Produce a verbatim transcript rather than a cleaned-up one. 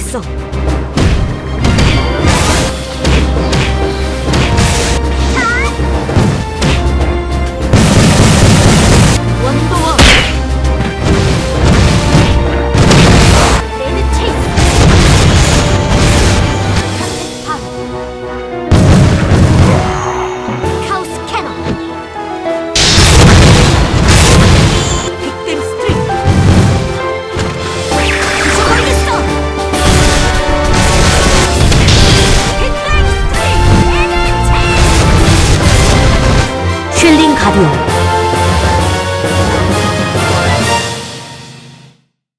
있어. 원도어 레드 체이스 반 카오스 캐논 빅댐 스트링 부숴버리겠어. 빅댐 스트링 에너지 힐링 가디언